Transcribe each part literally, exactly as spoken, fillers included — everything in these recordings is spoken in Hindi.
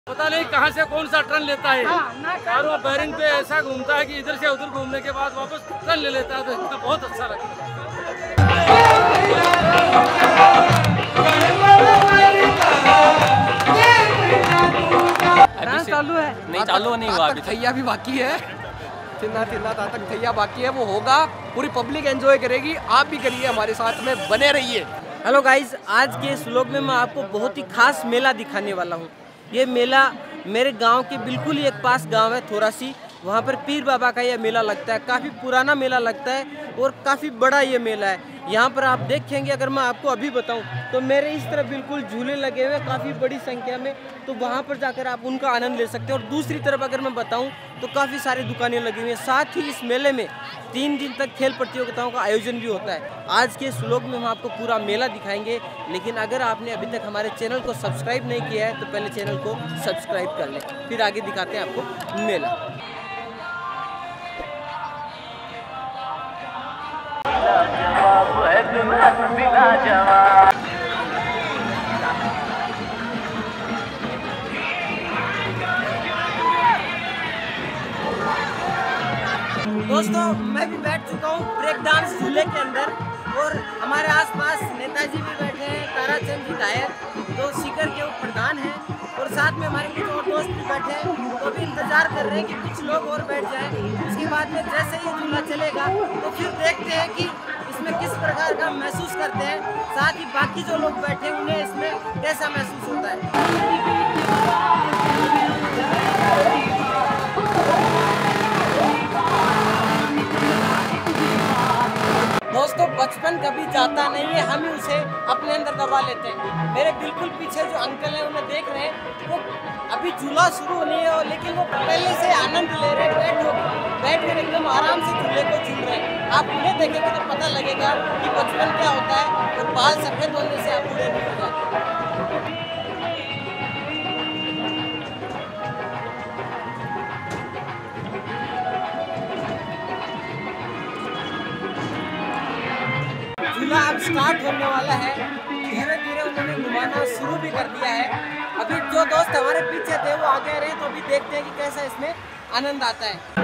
पता नहीं कहाँ से कौन सा टर्न लेता है और वो बैरिंग पे ऐसा घूमता है कि इधर से उधर घूमने के बाद वापस टर्न ले लेता है, तो इसका बहुत अच्छा लगता है। डांस चालू है? नहीं, चालू नहीं हुआ अभी। थैया भी बाकी है, थिन्ना थिन्ना तक थैया बाकी है, वो होगा। पूरी पब्लिक एंजॉय करेगी, आप भी करिए, हमारे साथ में बने रहिए। हेलो गाइस, आज के इस व्लॉग में मैं आपको बहुत ही खास मेला दिखाने वाला हूँ। ये मेला मेरे गांव के बिल्कुल ही एक पास गांव है थोरासी, वहाँ पर पीर बाबा का ये मेला लगता है। काफ़ी पुराना मेला लगता है और काफ़ी बड़ा ये मेला है। यहाँ पर आप देखेंगे, अगर मैं आपको अभी बताऊँ तो मेरे इस तरफ बिल्कुल झूले लगे हुए काफ़ी बड़ी संख्या में, तो वहाँ पर जाकर आप उनका आनंद ले सकते हैं। और दूसरी तरफ अगर मैं बताऊँ तो काफ़ी सारी दुकानें लगी हुई हैं। साथ ही इस मेले में तीन दिन तक खेल प्रतियोगिताओं का आयोजन भी होता है। आज के इस व्लॉग में हम आपको पूरा मेला दिखाएंगे, लेकिन अगर आपने अभी तक हमारे चैनल को सब्सक्राइब नहीं किया है तो पहले चैनल को सब्सक्राइब कर लें, फिर आगे दिखाते हैं आपको मेला। दोस्तों, मैं भी बैठ चुका हूँ ब्रेक डांस झूले के अंदर और हमारे आसपास नेताजी भी बैठे हैं, ताराचंद जी गायक जो सीकर के वो प्रधान हैं, और साथ में हमारे कुछ और दोस्त भी बैठे हैं। तो अभी इंतजार कर रहे हैं कि कुछ लोग और बैठ जाएं। उसके बाद में जैसे ही झूला चलेगा तो फिर देखते हैं कि इसमें किस प्रकार का महसूस करते हैं, साथ ही बाकी जो लोग बैठे हैं उन्हें इसमें कैसा महसूस होता है। दोस्तों, बचपन कभी जाता नहीं है, हम ही उसे अपने अंदर दबा लेते हैं। मेरे बिल्कुल पीछे जो अंकल हैं उन्हें देख रहे हैं, वो अभी झूला शुरू होने है लेकिन वो पहले से आनंद ले रहे हैं, बैठ हो बैठ कर एकदम आराम से झूले को झूल रहे हैं। आप उन्हें देखेंगे तो पता लगेगा कि बचपन क्या होता है, और बाल सफेद होने से आप बूढ़े नहीं हो जाते। झूला अब स्टार्ट होने वाला है, धीरे धीरे उन्होंने घुमाना शुरू भी कर दिया है। अभी जो दोस्त हमारे पीछे थे वो आगे रहे, तो अभी देखते हैं कि कैसा इसमें आनंद आता है।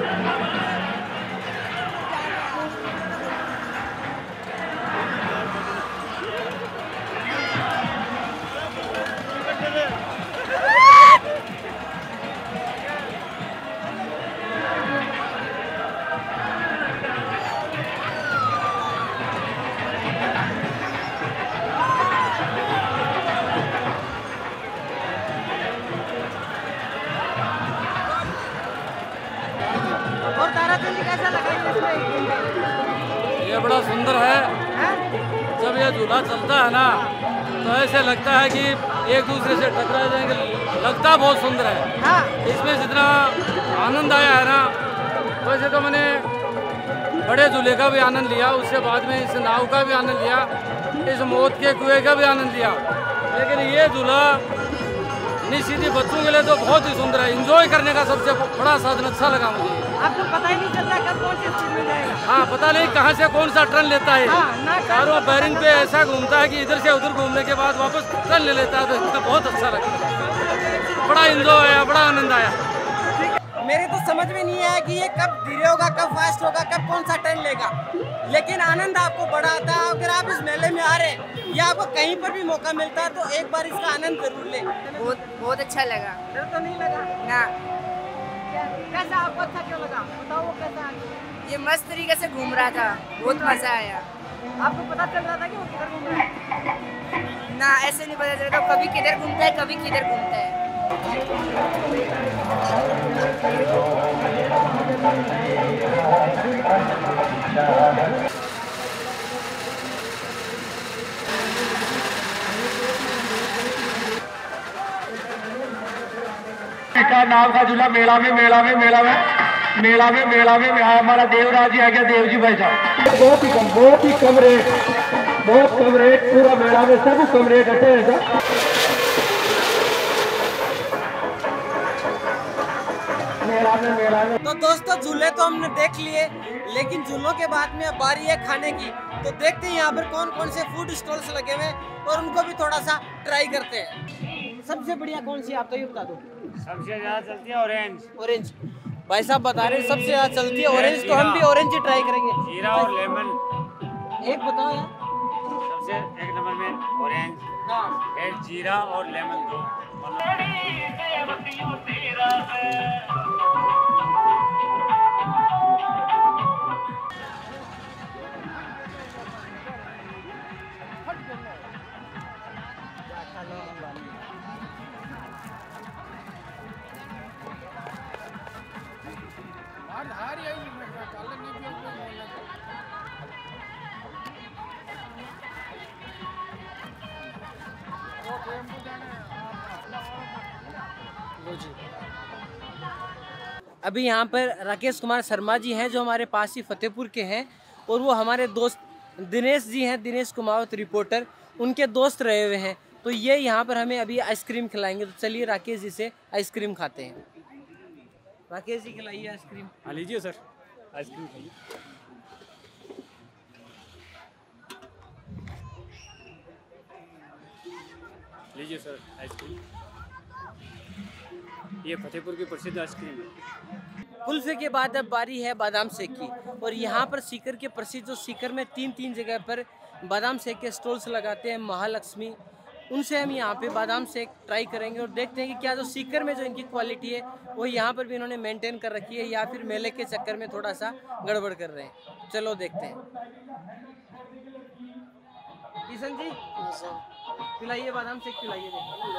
और ताराचंद जी, कैसा लगा इसमें? ये बड़ा सुंदर है। है? जब ये झूला चलता है ना तो ऐसे लगता है कि एक दूसरे से टकरा जाएंगे, लगता बहुत सुंदर है। हाँ। इसमें जितना आनंद आया है ना, वैसे तो मैंने बड़े झूले का भी आनंद लिया, उसके बाद में इस नाव का भी आनंद लिया, इस मौत के कुएं का भी आनंद लिया, लेकिन ये झूला निश्चित बच्चों के लिए तो बहुत ही सुंदर है। एंजॉय करने का सबसे बड़ा साधन अच्छा लगा मुझे। आपको पता ही नहीं चलता कब कौन सी स्पीड में जाएगा। हाँ, पता नहीं कहाँ से कौन सा टर्न लेता है हाँ, और वो बैरिंग पे ऐसा घूमता है कि इधर से उधर घूमने के बाद वापस टर्न ले लेता है, तो इसका बहुत अच्छा लगता है। बड़ा एंजॉय आया, बड़ा आनंद आया। मेरे तो समझ में नहीं आया कि ये कब धीरे होगा, कब फास्ट होगा, कब कौन सा टर्न लेगा, लेकिन आनंद आपको बड़ा आता है। अगर आप इस मेले में आ रहे हैं या आपको कहीं पर भी मौका मिलता है तो एक बार इसका आनंद जरूर लें। बहुत बहुत अच्छा लगा। डर तो नहीं लगा ना? कैसा आपको अच्छा क्यों लगा, बताओ वो कैसा? ये मस्त तरीके से घूम रहा था, बहुत मजा आया। आपको पता चल रहा था कि वो किधर घूम रहा है? ना, ऐसे नहीं पता चलता, कभी किधर घूमता है कभी किधर घूमता है। नाव का झूला मेला में मेला में मेला में मेला में मेला में हमारा देवराज जी आ गया, देव जी भाई साहब। बहुत ही कम बहुत ही कम रेट बहुत कम रेट पूरा मेला में सब कम रेट है। मेला में मेला में तो दोस्तों, झूले तो हमने देख लिए, लेकिन झूलों के बाद में बारी है खाने की। तो देखते हैं यहाँ पर कौन कौन से फूड स्टॉल्स लगे हुए हैं और उनको भी थोड़ा सा ट्राई करते हैं। सबसे बढ़िया कौन सी आप तो ये बता दो। सबसे ज्यादा चलती है ऑरेंज। ऑरेंज भाई साहब बता रहे हैं सबसे ज्यादा चलती है ऑरेंज, तो हम भी ऑरेंज ही ट्राई करेंगे। जीरा और लेमन एक बताओ यार। सबसे एक नंबर में ऑरेंज, हाँ फिर जीरा और लेमन दो। अभी यहाँ पर राकेश कुमार शर्मा जी हैं जो हमारे पास ही फतेहपुर के हैं, और वो हमारे दोस्त दिनेश जी हैं, दिनेश कुमावत रिपोर्टर, उनके दोस्त रहे हुए हैं। तो ये यहाँ पर हमें अभी आइसक्रीम खिलाएंगे। तो चलिए राकेश जी से आइसक्रीम खाते हैं। राकेश जी खिलाइए आइसक्रीम। हाँ लीजिए सर आइसक्रीम खाइए। लीजिए सर आइसक्रीम, ये फतेहपुर की प्रसिद्ध आइसक्रीम है। कुल्फे के बाद अब बारी है बादाम शेक की, और यहाँ पर सीकर के प्रसिद्ध जो सीकर में तीन तीन जगह पर बादाम शेक के स्टॉल्स लगाते हैं महालक्ष्मी, उनसे हम यहाँ पे बादाम शेक ट्राई करेंगे और देखते हैं कि क्या जो सीकर में जो इनकी क्वालिटी है वो यहाँ पर भी इन्होंने मेंटेन कर रखी है या फिर मेले के चक्कर में थोड़ा सा गड़बड़ कर रहे हैं। चलो देखते हैं। किशन जी पिलाइए बादाम शेक, पिलाइए।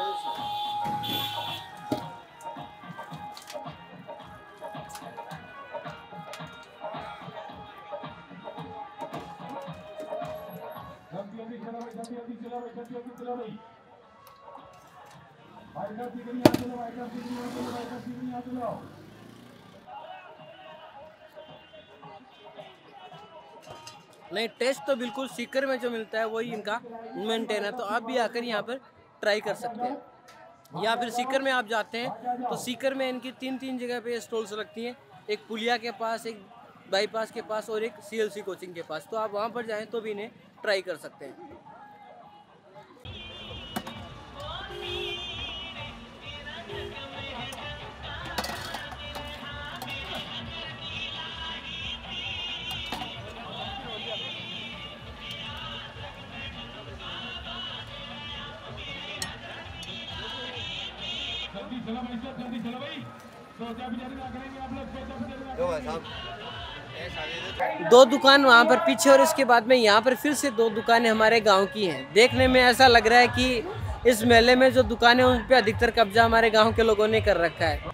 नहीं, टेस्ट तो बिल्कुल सीकर में जो मिलता है वही इनका मेंटेन है। तो आप भी आकर यहाँ पर ट्राई कर सकते हैं, या फिर सीकर में आप जाते हैं तो सीकर में इनकी तीन तीन जगह पे स्टॉल्स लगती हैं, एक पुलिया के पास, एक बाईपास के पास और एक सीएलसी कोचिंग के पास। तो आप वहाँ पर जाएं तो भी इन्हें ट्राई कर सकते हैं। दो दुकान वहाँ पर पीछे और इसके बाद में यहाँ पर फिर से दो दुकानें हमारे गांव की हैं। देखने में ऐसा लग रहा है कि इस मेले में जो दुकानें उन पे अधिकतर कब्जा हमारे गांव के लोगों ने कर रखा है।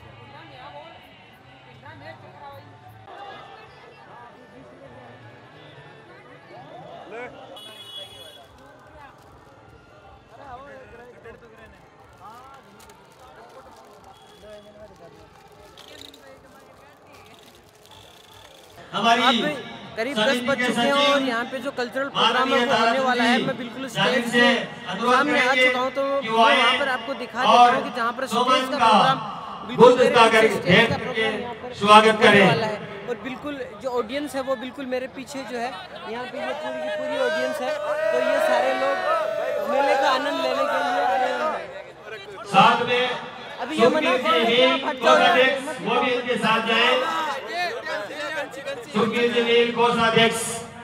हमारी करीब दस बज चुके हैं और यहाँ पे जो कल्चरल प्रोग्राम है वो होने वाला है। मैं बिल्कुल स्टेज से सामने आ चुका हूँ, तो मैं वहाँ पर आपको दिखा देता हूँ कि जहाँ पर स्टेज का प्रोग्राम बिल्कुल मेरे पीछे स्टेज का प्रोग्राम यहाँ पर स्वागत करें वाला है, और बिल्कुल जो ऑडियंस है वो बिल्कुल मेरे पीछे जो है यहाँ पे ये पूरी की पूरी ऑडियंस है। तो ये सारे लोग मेले का आनंद लेने के लिए आए हैं। साथ में अभी ये मना वो भी इनके साथ जाए। सुखबीर जलील कोषाध्यक्ष,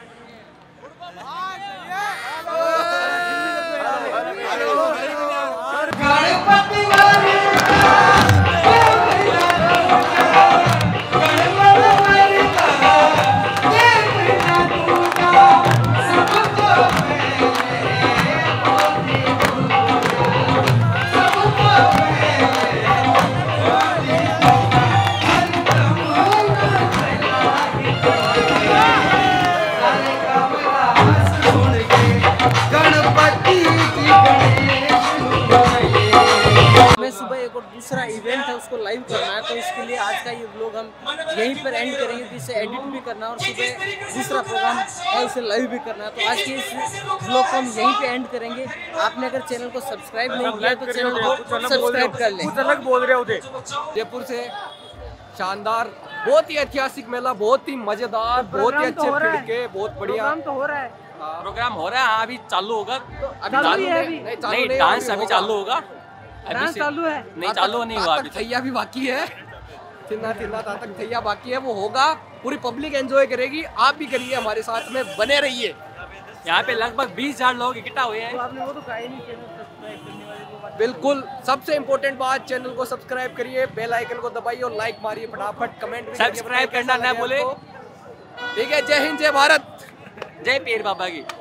दूसरा इवेंट है उसको लाइव करना है, तो इसके लिए आज का ये व्लॉग हम यहीं पर एंड करेंगे कि इसे एडिट भी करना है और सुबह दूसरा प्रोग्राम है उसे लाइव भी करना है। तो आज के इस व्लॉग को हम यहीं पे एंड करेंगे। आपने अगर चैनल को सब्सक्राइब नहीं किया तो चैनल को सब्सक्राइब कर लें। अलग बोल रहे होते जयपुर से शानदार, बहुत ही ऐतिहासिक मेला, बहुत ही मजेदार, बहुत ही अच्छे खिड़के, बहुत बढ़िया तो हो रहा है, प्रोग्राम हो रहा है। हाँ अभी चालू होगा, अभी चालू चालू है नहीं, अभी। नहीं, चालू नहीं नहीं, डांस अभी अभी होगा। चालू होगा। डांस चालू है? नहीं चालू नहीं हुआ, अभी थैया भी बाकी है। थिन्ना थिन्ना तातक थैया बाकी है, वो होगा। पूरी पब्लिक एंजॉय करेगी, आप भी करिए हमारे साथ में, बने रहिए। यहाँ पे लगभग बीस हजार लोग इकट्ठा हुए हैं। आपने वो तो कहा ही नहीं, चैनल सब्सक्राइब करने वाले को बात। बिल्कुल, सबसे इम्पोर्टेंट बात, चैनल को सब्सक्राइब करिए, बेल आइकन को दबाइए और लाइक मारिए फटाफट, कमेंट भी सब्सक्राइब करना ना भूले। ठीक है, जय हिंद, जय भारत, जय पीर बाबा की।